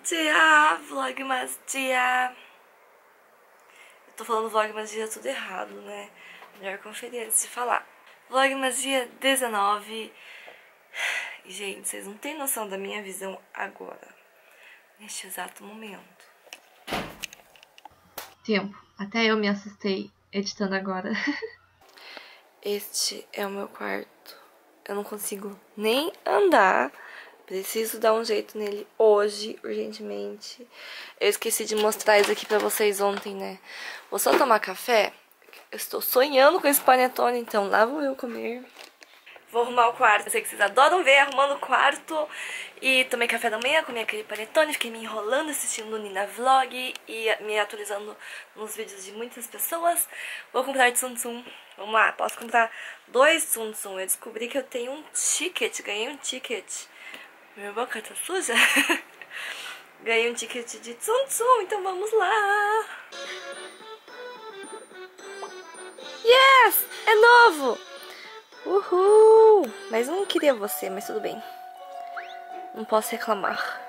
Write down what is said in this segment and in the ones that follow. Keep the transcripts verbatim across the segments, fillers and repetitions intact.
dia, Vlogmas dia. Eu tô falando Vlogmas dia tudo errado, né? Melhor conferir antes de falar. Vlogmas dia dezenove. E, gente, vocês não têm noção da minha visão agora, neste exato momento. Tempo. Até eu me assustei editando agora. Este é o meu quarto. Eu não consigo nem andar. Preciso dar um jeito nele hoje, urgentemente. Eu esqueci de mostrar isso aqui pra vocês ontem, né? Vou só tomar café. Eu estou sonhando com esse panetone, então lá vou eu comer. Vou arrumar o quarto. Eu sei que vocês adoram ver arrumando o quarto. E tomei café da manhã, comi aquele panetone. Fiquei me enrolando, assistindo o Nina Vlog e me atualizando nos vídeos de muitas pessoas. Vou comprar Tsum Tsum. Vamos lá, posso comprar dois Tsum Tsum. Eu descobri que eu tenho um ticket, ganhei um ticket. Minha boca tá suja? Ganhei um ticket de Tsum Tsum, então vamos lá. Yes! É novo! Uhul! Mas eu não queria você, mas tudo bem. Não posso reclamar.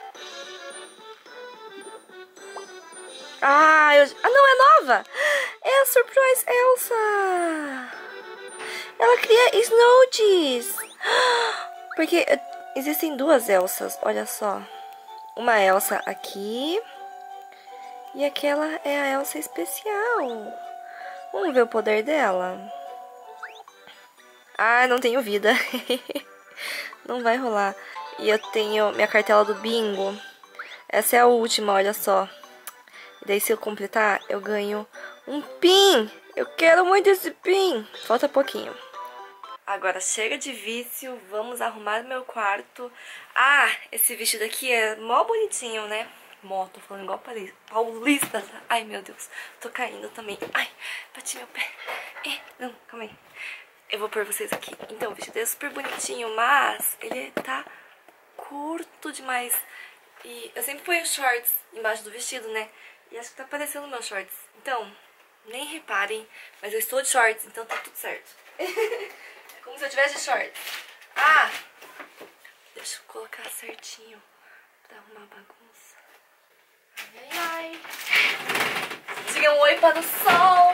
Ah, eu... ah não, é nova! É a Surprise Elsa! Ela cria Snowdies! Porque existem duas Elsas, olha só. Uma Elsa aqui. E aquela é a Elsa especial. Vamos ver o poder dela. Ah, não tenho vida. Não vai rolar. E eu tenho minha cartela do bingo. Essa é a última, olha só. E daí se eu completar, eu ganho um pin. Eu quero muito esse pin. Falta pouquinho. Agora chega de vício, vamos arrumar meu quarto. Ah, esse vestido aqui é mó bonitinho, né? Mó, tô falando igual paulista. Ai, meu Deus, tô caindo também. Ai, bati meu pé. Eh, não, calma aí. Eu vou pôr vocês aqui. Então, o vestido é super bonitinho, mas ele tá curto demais. E eu sempre ponho shorts embaixo do vestido, né? E acho que tá aparecendo meus shorts. Então, nem reparem, mas eu estou de shorts, então tá tudo certo. Como se eu tivesse de shorts. Ah! Deixa eu colocar certinho pra arrumar a bagunça. Ai, ai, ai. Diga um oi para o sol.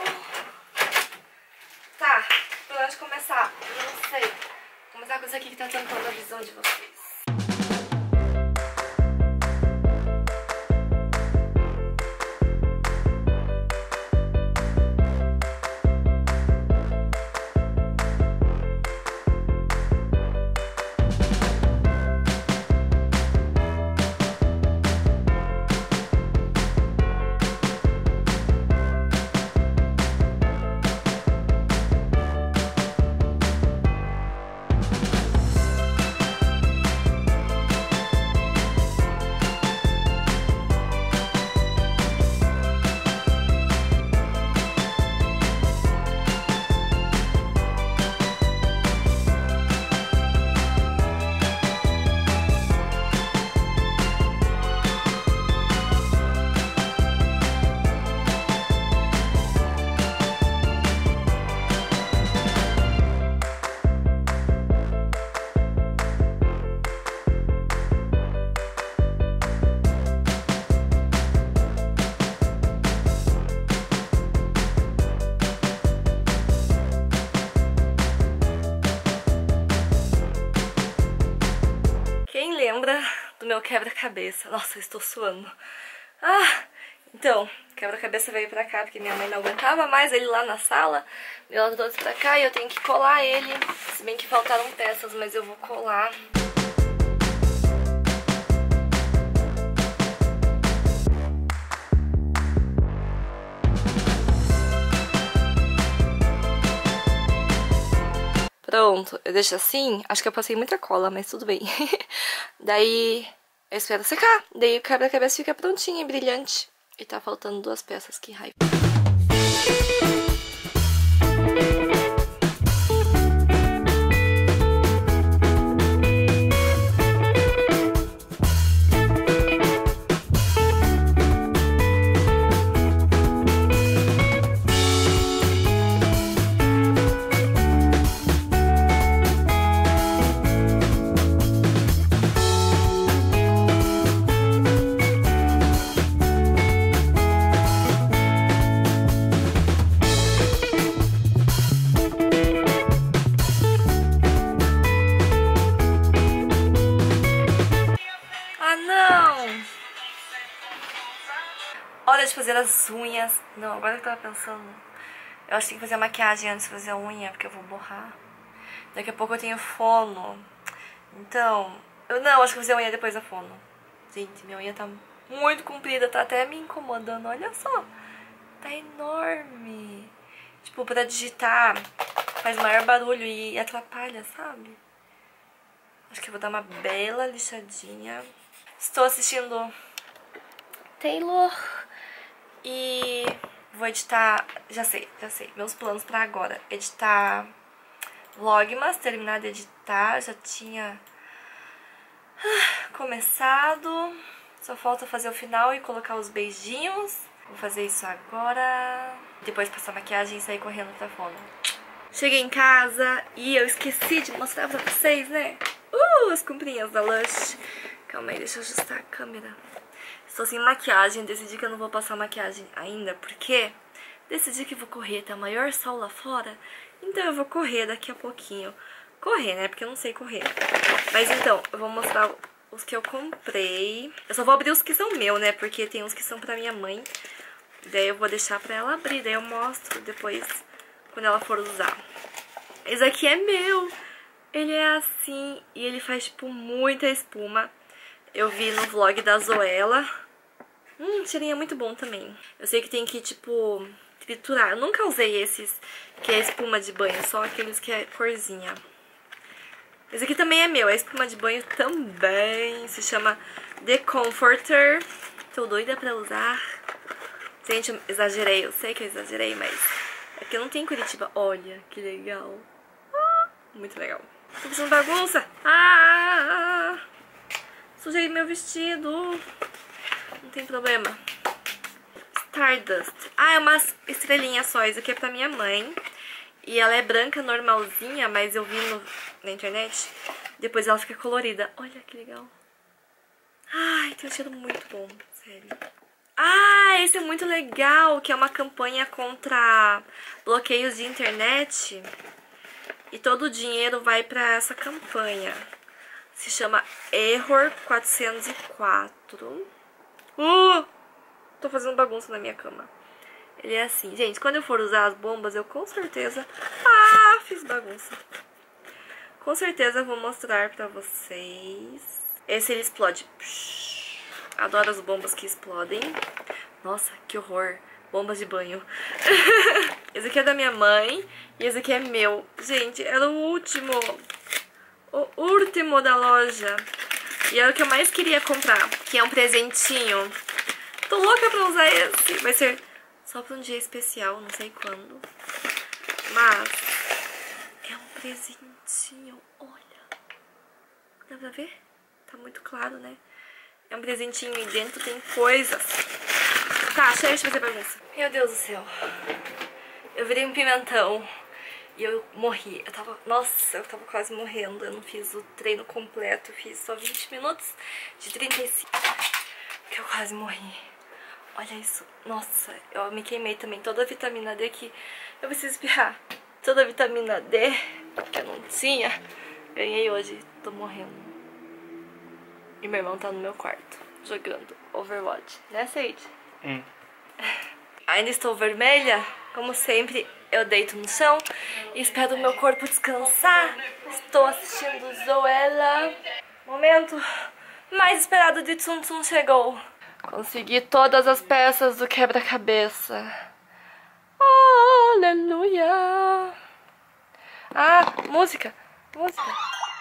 Tá, por onde começar? Eu não sei. Vou começar com isso aqui que tá tampando a visão de vocês. Lembra do meu quebra-cabeça? Nossa, eu estou suando. Ah, então, quebra-cabeça veio pra cá porque minha mãe não aguentava mais ele lá na sala. E ela trouxe pra cá e eu tenho que colar ele. Se bem que faltaram peças, mas eu vou colar. Pronto, eu deixo assim. Acho que eu passei muita cola, mas tudo bem. Daí eu espero secar. Daí o quebra-cabeça fica prontinho e brilhante. E tá faltando duas peças, que raiva. Ah, não! Hora de fazer as unhas. Não, agora que eu tava pensando. Eu acho que tem que fazer a maquiagem antes de fazer a unha, porque eu vou borrar. Daqui a pouco eu tenho fono. Então, eu não, acho que vou fazer a unha depois da fono. Gente, minha unha tá muito comprida, tá até me incomodando. Olha só, tá enorme. Tipo, pra digitar faz maior barulho e atrapalha, sabe? Acho que eu vou dar uma bela lixadinha. Estou assistindo Taylor e vou editar, já sei, já sei, meus planos pra agora. Editar Vlogmas, terminar de editar, já tinha começado. Só falta fazer o final e colocar os beijinhos. Vou fazer isso agora. Depois passar maquiagem e sair correndo pra fono. Cheguei em casa e eu esqueci de mostrar pra vocês, né? Uh, as comprinhas da Lush. Calma aí, deixa eu ajustar a câmera. Estou sem maquiagem, decidi que eu não vou passar maquiagem ainda, porque decidi que vou correr, tá maior sol lá fora. Então eu vou correr daqui a pouquinho. Correr, né? Porque eu não sei correr. Mas então, eu vou mostrar os que eu comprei. Eu só vou abrir os que são meus, né? Porque tem uns que são pra minha mãe. Daí eu vou deixar pra ela abrir. Daí eu mostro depois, quando ela for usar. Esse aqui é meu. Ele é assim e ele faz, tipo, muita espuma. Eu vi no vlog da Zoella. Hum, o cheirinho é muito bom também. Eu sei que tem que, tipo, triturar. Eu nunca usei esses que é espuma de banho, só aqueles que é corzinha. Esse aqui também é meu, é espuma de banho também. Se chama The Comforter. Tô doida pra usar. Gente, eu exagerei, eu sei que eu exagerei, mas é porque não tem em Curitiba. Olha, que legal. Ah, muito legal. Tô fazendo bagunça. Ah, sujei meu vestido. Não tem problema. Stardust. Ah, é uma estrelinha só. Isso aqui é pra minha mãe. E ela é branca normalzinha, mas eu vi no, na internet. Depois ela fica colorida. Olha que legal. Ai, tem um cheiro muito bom. Sério. Ah, esse é muito legal. Que é uma campanha contra bloqueios de internet. E todo o dinheiro vai pra essa campanha. Se chama Error quatrocentos e quatro. Uh! Tô fazendo bagunça na minha cama. Ele é assim. Gente, quando eu for usar as bombas, eu com certeza... Ah, fiz bagunça. Com certeza vou mostrar pra vocês. Esse ele explode. Adoro as bombas que explodem. Nossa, que horror. Bombas de banho. Esse aqui é da minha mãe. E esse aqui é meu. Gente, era o último. O último da loja. E era o que eu mais queria comprar. Que é um presentinho. Tô louca pra usar esse. Vai ser só pra um dia especial, não sei quando. Mas é um presentinho. Olha. Dá pra ver? Tá muito claro, né? É um presentinho e dentro tem coisas. Tá, chega de fazer bagunça. Meu Deus do céu. Eu virei um pimentão. E eu morri. Eu tava... Nossa, eu tava quase morrendo. Eu não fiz o treino completo. Eu fiz só vinte minutos de trinta e cinco. Porque eu quase morri. Olha isso. Nossa, eu me queimei também. Toda a vitamina D que eu preciso espirrar. Toda a vitamina D que eu não tinha. Ganhei hoje. Tô morrendo. E meu irmão tá no meu quarto, jogando Overwatch. Né, Sage? Hum. Ainda estou vermelha. Como sempre, eu deito no chão e espero o meu corpo descansar. Estou assistindo Zoella. Momento mais esperado de Tsum Tsum chegou. Consegui todas as peças do quebra-cabeça. Aleluia. Ah, música. Música.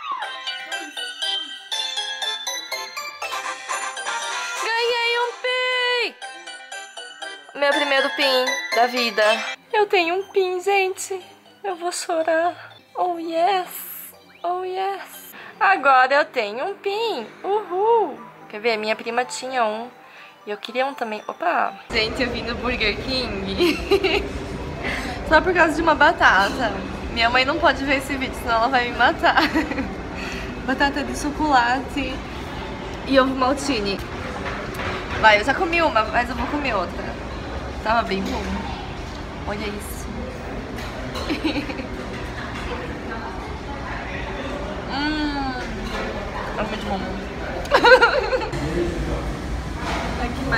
Meu primeiro pin da vida. Eu tenho um pin, gente. Eu vou chorar. Oh, yes. Oh, yes. Agora eu tenho um pin. Uhul. Quer ver? Minha prima tinha um. E eu queria um também. Opa. Gente, eu vim no Burger King. Só por causa de uma batata. Minha mãe não pode ver esse vídeo, senão ela vai me matar. Batata de chocolate e ovo maltine. Vai, eu já comi uma, mas eu vou comer outra. Tava bem bom. Olha isso. hum, é muito bom.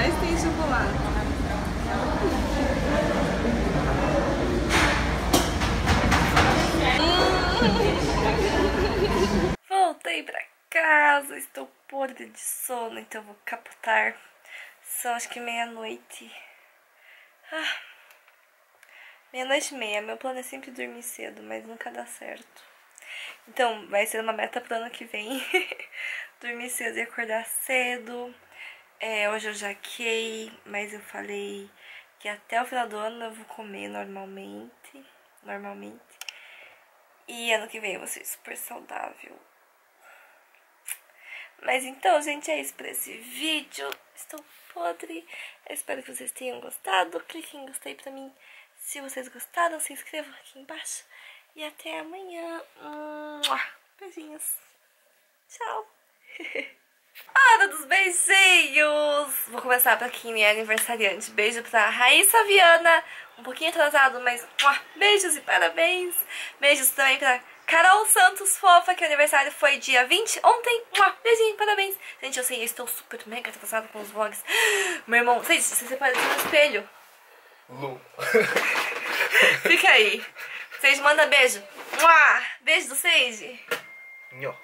mais tem chocolate. Voltei pra casa, estou podre de sono, então vou capotar. São acho que meia-noite. Ah, meia-noite e meia. Meu plano é sempre dormir cedo, mas nunca dá certo. Então vai ser uma meta pro ano que vem. Dormir cedo e acordar cedo. É, hoje eu jaquei, mas eu falei que até o final do ano eu vou comer normalmente. Normalmente. E ano que vem eu vou ser super saudável. Mas então, gente, é isso pra esse vídeo. Estou podre. Eu espero que vocês tenham gostado. Clique em gostei pra mim se vocês gostaram. Se inscrevam aqui embaixo. E até amanhã. Beijinhos. Tchau. Hora dos beijinhos. Vou começar pra quem é aniversariante. Beijo pra Raíssa Viana. Um pouquinho atrasado, mas beijos e parabéns. Beijos também pra Carol Santos, fofa, que o aniversário foi dia vinte, ontem. Beijinho, parabéns. Gente, eu sei, eu estou super mega atrasada com os vlogs. Meu irmão, gente, você separa no espelho. Lu. Fica aí. Sage, manda beijo. Beijo do Sage. Nho.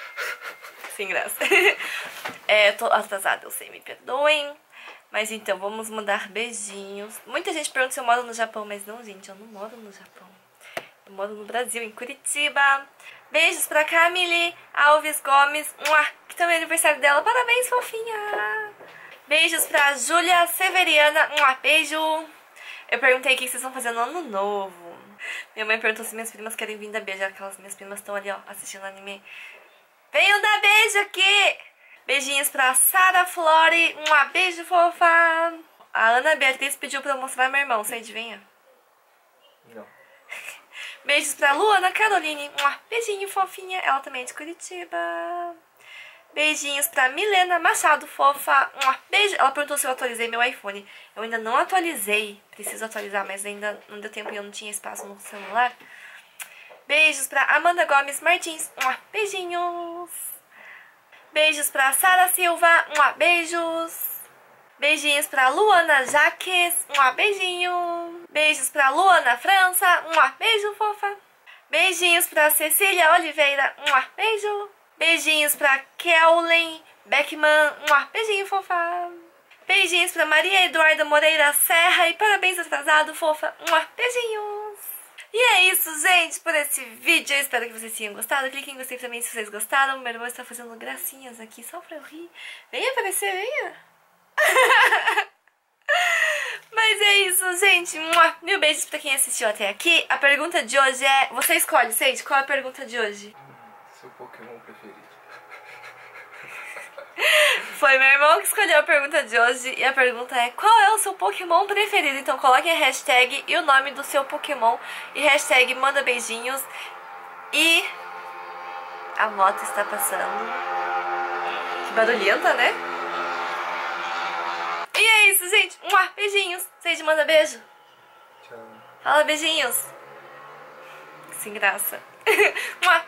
Sem graça. É, eu tô atrasada, eu sei, me perdoem. Mas então, vamos mandar beijinhos. Muita gente pergunta se eu moro no Japão, mas não, gente, eu não moro no Japão. Eu moro no Brasil, em Curitiba. Beijos pra Camille Alves Gomes, que também é aniversário dela. Parabéns, fofinha. Beijos pra Júlia Severiana. Beijo. Eu perguntei o que vocês vão fazer no ano novo. Minha mãe perguntou se minhas primas querem vir dar beijo. Aquelas minhas primas estão ali, ó, assistindo anime. Venham dar beijo aqui. Beijinhos pra Sara Flore. Um beijo, fofa. A Ana Beatriz pediu pra eu mostrar meu irmão. Sage, venha. Não. Beijos pra Luana Caroline. Um beijinho, fofinha. Ela também é de Curitiba. Beijinhos pra Milena Machado, fofa. Um beijo. Ela perguntou se eu atualizei meu iPhone. Eu ainda não atualizei. Preciso atualizar, mas ainda não deu tempo e eu não tinha espaço no celular. Beijos pra Amanda Gomes Martins. Um beijinhos. Beijos pra Sara Silva. Um beijos. Beijinhos pra Luana Jaques. Um beijinho. Beijos pra Luana França. Um beijo, fofa. Beijinhos pra Cecília Oliveira. Um beijo. Beijinhos pra Kellen Beckman. Um beijinho, fofa. Beijinhos pra Maria Eduarda Moreira Serra. E parabéns atrasado, fofa. Um beijinhos. E é isso, gente, por esse vídeo. Eu espero que vocês tenham gostado. Clique em gostei pra mim se vocês gostaram. Meu irmão está fazendo gracinhas aqui só pra eu rir. Venha aparecer, venha. Mas é isso, gente. Mil beijos pra quem assistiu até aqui. A pergunta de hoje é... Você escolhe, Sage, qual é a pergunta de hoje? Seu Pokémon preferido. Foi meu irmão que escolheu a pergunta de hoje. E a pergunta é: qual é o seu Pokémon preferido? Então coloquem a hashtag e o nome do seu Pokémon. E hashtag manda beijinhos. E a moto está passando. Que barulhenta, né? E é isso, gente. Beijinhos. Sage, manda beijo. Tchau. Fala beijinhos. Sem graça.